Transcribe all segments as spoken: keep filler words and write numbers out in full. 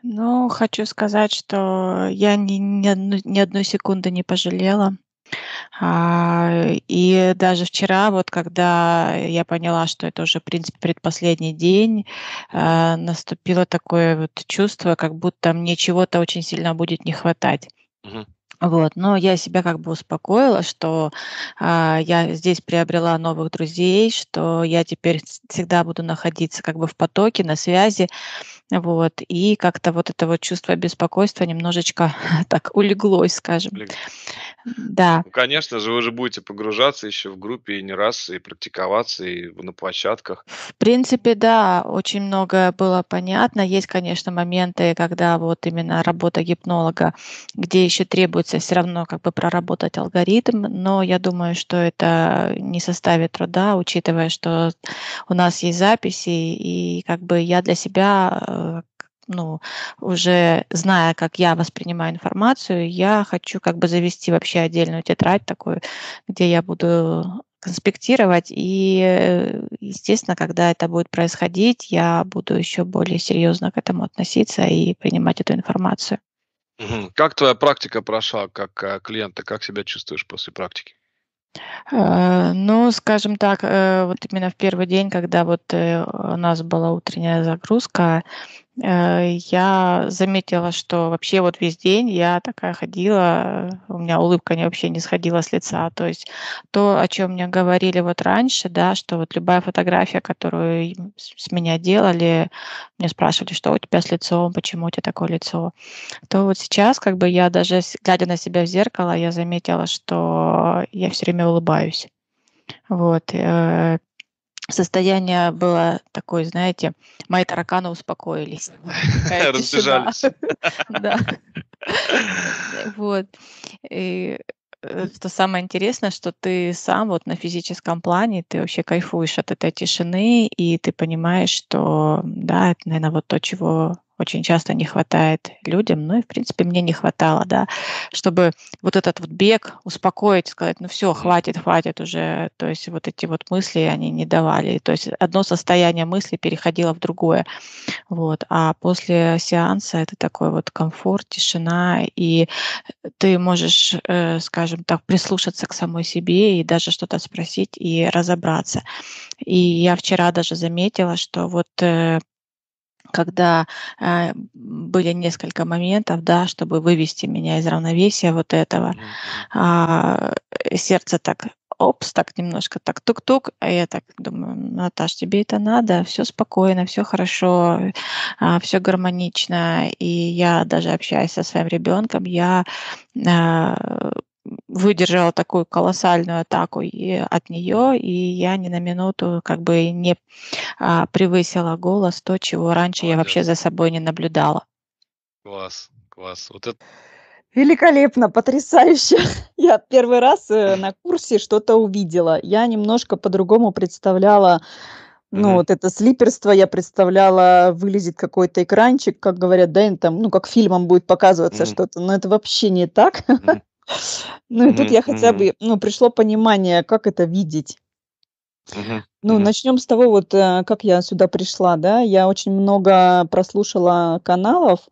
Ну, хочу сказать, что я ни ни одну ни одной секунды не пожалела. А, и даже вчера, вот когда я поняла, что это уже, в принципе, предпоследний день, Мгм. а, наступило такое вот чувство, как будто мне чего-то очень сильно будет не хватать. Мгм. Вот, но я себя как бы успокоила, что, а, я здесь приобрела новых друзей, что я теперь с всегда буду находиться как бы в потоке, на связи. Вот, и как-то вот это вот чувство беспокойства немножечко так улеглось, скажем. Блин. Да. Ну, конечно же, вы же будете погружаться еще в группе и не раз, и практиковаться, и в на площадках. В принципе, да, очень многое было понятно. Есть, конечно, моменты, когда вот именно работа гипнолога, где еще требуется все равно как бы проработать алгоритм, но я думаю, что это не составит труда, учитывая, что у нас есть записи, и как бы я для себя, э, к ну, уже зная, как я воспринимаю информацию, я хочу как бы завести вообще отдельную тетрадь такую, где я буду конспектировать. И, э, естественно, когда это будет происходить, я буду еще более серьезно к этому относиться и принимать эту информацию. Мгм. Как твоя практика прошла как, э, клиент? Ты как себя чувствуешь после практики? Э, ну, скажем так, э, вот именно в первый день, когда вот, э, у нас была утренняя загрузка, э, я заметила, что вообще вот весь день я такая ходила, э, у меня улыбка не вообще не сходила с лица. То есть то, о чем мне говорили вот раньше, да, что вот любая фотография, которую и с с меня делали, меня спрашивали: "Что у тебя с лицом? Почему у тебя такое лицо?" То вот сейчас, как бы я даже с глядя на себя в зеркало, я заметила, что я все время улыбаюсь. Вот, э, состояние было такое, знаете, мои тараканы успокоились. Такая тишина. Разбежались. Да. Э, вот. И, э, что самое интересное, что ты сам вот на физическом плане, ты вообще кайфуешь от этой тишины, и ты понимаешь, что, да, это, наверно, вот то, чего очень часто не хватает людям. Ну и, в принципе, мне не хватало, да, чтобы вот этот вот бег успокоить, сказать: "Ну все, Мгм. хватит, хватит уже". То есть вот эти вот мысли, они не давали. То есть одно состояние мысли переходило в другое. Вот, а после сеанса это такой вот комфорт, тишина, и ты можешь, э, скажем так, прислушаться к самой себе и даже что-то спросить и разобраться. И я вчера даже заметила, что вот, э, когда, э, были несколько моментов, да, чтобы вывести меня из равновесия вот этого, Мгм. Мгм. а, э, сердце так, опс, так немножко так тук-тук, а я так думаю: "Наташ, тебе это надо? Все спокойно, все хорошо, все гармонично". И я даже общаясь со своим ребенком, я, а, выдержала такую колоссальную атаку и от Мгм. нее, и я ни на минуту как бы не, а, превысила голос, то, чего раньше я вообще Молодец. за собой не наблюдала. Класс, класс. Вот это Великолепно, потрясающе. Я первый раз, э, на курсе что-то увидела. Я немножко по-другому представляла, ну, Мгм. вот это слиперство. Я представляла, вылезет какой-то экранчик, как говорят, да, им там, ну, как фильмом будет показываться Мгм. что-то, но это вообще не так. Мгм. Ну, и тут Мгм. я хотя Мгм. бы, ну, пришло понимание, как это видеть. Мгм. Ну, Мгм. начнем с того, вот, э, как я сюда пришла, да. Я очень много прослушала каналов,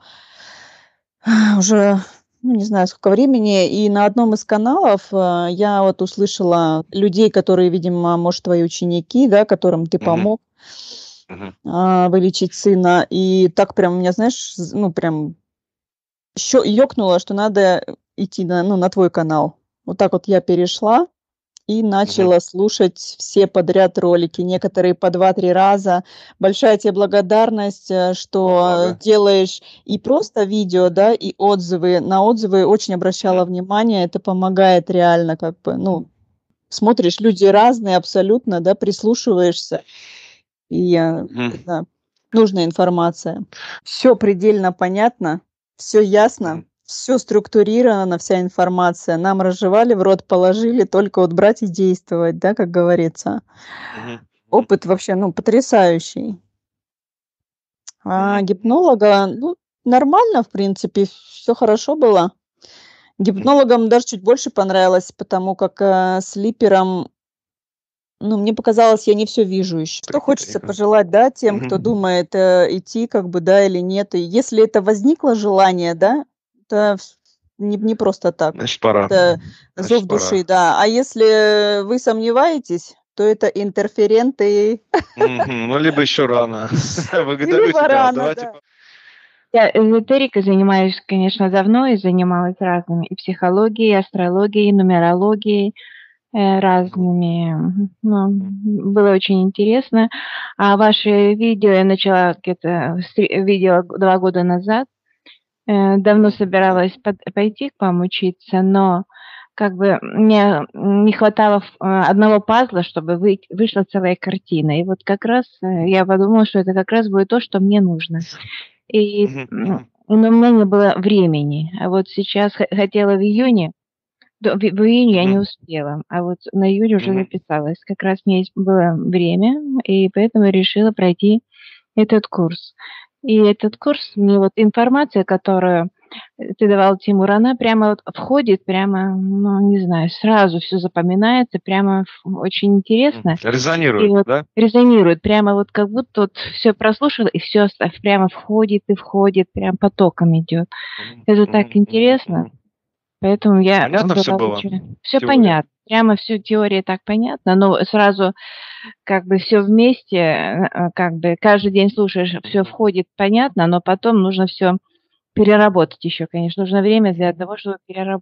уже, ну, не знаю, сколько времени. И на одном из каналов, э, я вот услышала людей, которые, видимо, может, твои ученики, да, которым ты Мгм. помог, Мгм. а, вылечить сына. И так прям меня, знаешь, з ну, прям щё ёкнуло, что надо идти на, ну, на твой канал. Вот так вот я перешла и Мгм. начала слушать все подряд ролики, некоторые по два-три раза. Большая тебе благодарность, э, Во что благо. делаешь и просто видео, да, и отзывы. На отзывы очень Мгм. обращала внимание, это помогает реально, как бы, ну, смотришь, люди разные абсолютно, да, прислушиваешься, и, э, Мгм. это нужная информация. Все предельно понятно, все ясно, Мгм. все структурировано, вся информация. Нам разжевали, в рот положили, только вот брать и действовать, да, как говорится. Мгм. Мгм. Опыт вообще, ну, потрясающий. А Мгм. гипнолога, ну, нормально, в принципе, все хорошо было. Мгм. Гипнологам даже чуть больше понравилось, потому как, э, с липером Ну, мне показалось, я не все вижу еще. Что хочется пожелать, да, тем, кто Мгм. думает, э, идти как бы, да, или нет. И если это возникло желание, да, это вс не не просто так. Значит, пора. Это зов Значит, пора. души, да. А если вы сомневаетесь, то это интерференты. Мгм. Ну, либо еще рано. Благодарю Либо тебя. рано, Давайте да. по Я эзотерикой занимаюсь, конечно, давно и занималась разными и психологией, и астрологией, и нумерологией, э, разными. Мгм. Ну, м, было очень интересно. А ваши видео я начала где-то стри видела г два года назад. Э, давно Мгм. Мгм. собиралась под пойти к вам учиться, но как бы мне, м, не хватало ф а, одного пазла, чтобы выйт вышла целая картина. И вот как раз, э, я подумала, что это как раз будет то, что мне нужно. И, Мгм. м, Мгм. но у меня не было времени. А вот сейчас хо хотела в июне, да, в в июне я не Мгм. успела, а вот на июль уже Мгм. записалась. Как раз у меня есть было время, и поэтому решила пройти этот курс. И этот курс, мне вот информация, которую, э, ты давал, Тимур, она прямо вот входит, прямо, ну, не знаю, сразу всё запоминается, прямо ф очень Мгм. интересно. И Резонирует, вот да? резонирует, прямо вот как будто вот всё прослушала, и всё оста прямо входит и входит, прям потоком идёт. Мгм. Это так Мгм. Мгм. интересно. Мгм. Поэтому я Понятно всё была было? очень всё Теория? понятно. Прямо всё теория так понятно, но сразу как бы всё вместе, э, э, как бы каждый день слушаешь, всё Мгм. входит понятно, но потом нужно всё переработать еще, конечно. Нужно время для того, чтобы перераб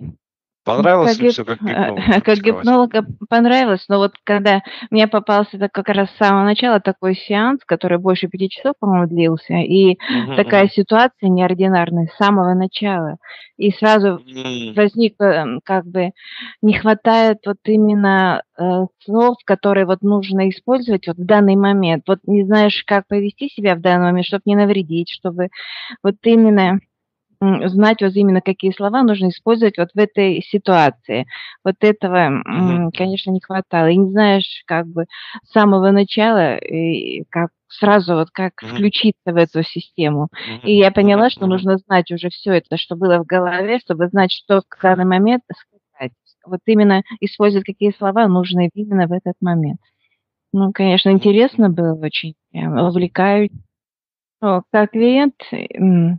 М, Понравилось как ли гип всё как э, гипноз как практиковать? гипнолога понравилось, но вот когда мне попался так как раз с самого начала такой сеанс, который больше пяти часов, по-моему, длился, и Мгм. такая Мгм. ситуация неординарная с самого начала. И сразу М. возникло, эм, как бы не хватает вот именно, э, слов, которые вот нужно использовать вот в данный момент. Вот не знаешь, как повести себя в данный момент, чтоб не навредить, чтобы вот именно, м, знать вот именно, какие слова нужно использовать вот в этой ситуации. Вот этого, Мгм. м, конечно, не хватало. И не знаешь как бы с самого начала, и как сразу вот как Мгм. включиться в эту систему. Мгм. И я Мгм. поняла, что Мгм. нужно знать уже всё это, что было в голове, чтобы знать, что в данный момент сказать. Вот именно использовать какие слова нужны именно в этот момент. Ну, конечно, Мгм. интересно Мгм. было очень, прям увлекаю О, как клиент, м,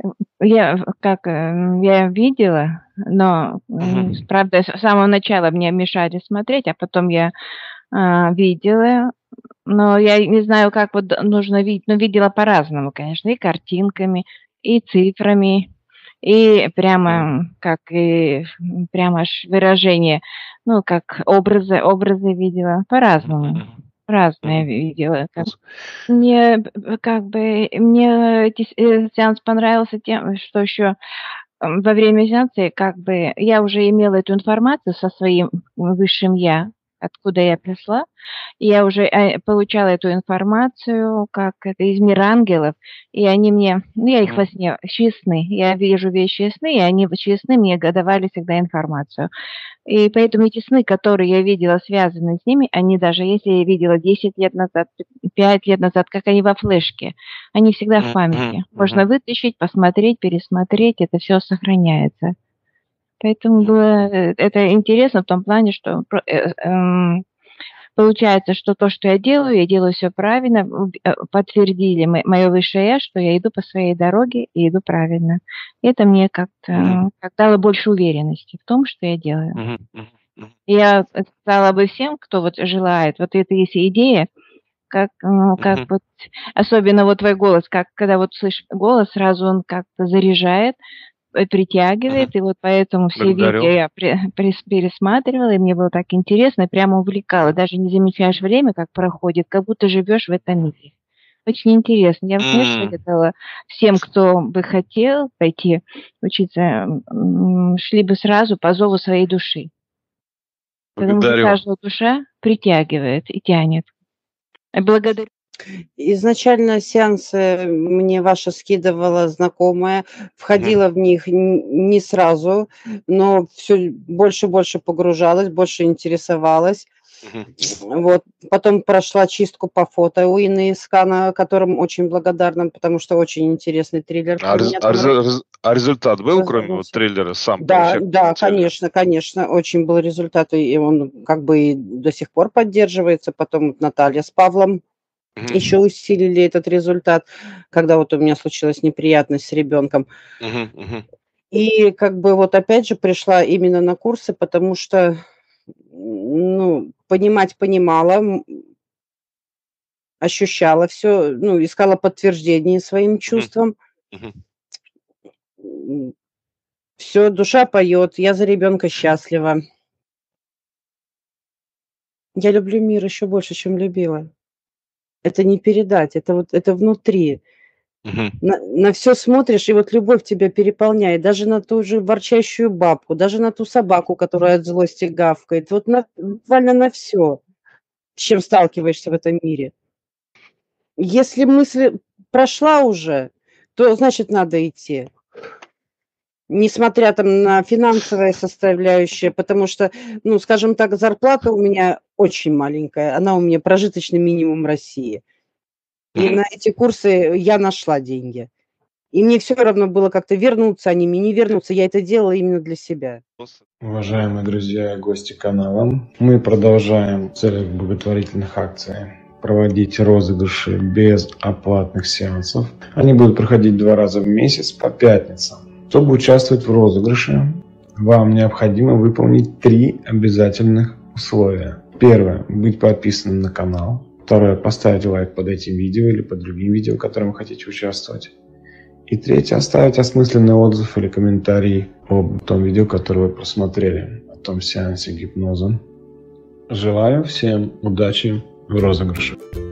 я в как, э, я видела, но, м, Мгм. правда, с самого начала мне мешали смотреть, а потом я, а, видела, но я и не знаю, как вот нужно видеть, но видела по-разному, конечно, и картинками, и цифрами, и М. прямо как и м, прямо аж выражение, ну, как образы образы видела, Мгм. по-разному. Мгм. Разное Мгм. видела. Как Класс. мне б б как бы мне эти с э, сеанс понравился тем, что еще, м, во время сеанса как бы я уже имела эту информацию со своим высшим я, откуда я пришла. И я уже, э, получала эту информацию, как это, из мира ангелов, и они мне, ну, я их во Мгм. сне через сны, я вижу вещи из сны, и они в через сны мне га давали всегда информацию. И поэтому эти сны, которые я видела, связанные с ними, они даже если я видела десять лет назад, п пять лет назад, как они во флешке, они всегда в Мгм. памяти. Мгм. Можно вытащить, посмотреть, пересмотреть, это всё сохраняется. Поэтому Мгм. было, э, это интересно в том плане, что про э, эм, получается, что то, что я делаю, я делаю всё правильно. В э, подтвердили мо моё высшее я, что я иду по своей дороге и иду правильно. Это мне Мгм. как-то, как дало больше уверенности в том, что я делаю. Мгм. Мгм. Мгм. Я, э, сказала бы всем, кто вот желает, вот это если идея, как, ну, как Мгм. вот, особенно вот твой голос, как когда вот слышишь голос, сразу он как-то заряжает, э, Мгм. притягивает. И вот поэтому все видео Благодарю. я пре прес пересматривала, и мне было так интересно, прямо увлекало. Даже не замечаешь время, как проходит, как будто живешь в этом мире. Очень интересно. Я бы, конечно, М. советовала всем, кто бы хотел пойти учиться, м, шли бы сразу по зову своей души. Потому что Благодарю. каждая душа притягивает и тянет. Э, благодарю. Изначально сеансы мне ваши скидывала знакомая, Мгм. входила в них н не сразу, но всё больше и больше погружалась, больше интересовалась. Мгм. Вот. Потом прошла чистку по фото у Инны Искана, которым очень благодарна, потому что очень интересный триллер А, про рез- меня а там резу- рез- а результат был, кроме вот развернулся. трейлера, сам Да, эффект да, хотели? конечно, конечно, очень был результат, и он как бы и до сих пор поддерживается. Потом вот Наталья с Павлом Мгм. еще усилили этот результат, когда вот у меня случилась неприятность с ребенком. Мгм, мгм. И как бы вот опять же пришла именно на курсы, потому что, ну, понимать понимала, м, ощущала все, ну, искала подтверждение своим Мгм, чувствам. мгм. Все, душа поет, я за ребенка счастлива. Я люблю мир еще больше, чем любила. Это не передать, это вот это внутри. Мгм. На на всё смотришь, и вот любовь тебя переполняет. Даже на ту же ворчащую бабку, даже на ту собаку, которая от злости гавкает. Вот на буквально на все, с чем сталкиваешься в этом мире. Если мысль прошла уже, то значит надо идти. Несмотря там на финансовая составляющая, потому что, ну, скажем так, зарплата у меня очень маленькая, она у меня прожиточный минимум России. И Мгм. на эти курсы я нашла деньги. И мне все равно было как-то вернуться они мне, не вернуться. Я это делала именно для себя. Уважаемые друзья и гости канала, мы продолжаем в целях благотворительных акций проводить розыгрыши без оплатных сеансов. Они будут проходить два раза в месяц по пятницам. Чтобы участвовать в розыгрыше, вам необходимо выполнить три обязательных условия. Первое – быть подписанным на канал. Второе – поставить лайк под этим видео или под другим видео, в котором вы хотите участвовать. И третье – оставить осмысленный отзыв или комментарий об том видео, которое вы просмотрели, о том сеансе гипноза. Желаю всем удачи в розыгрыше.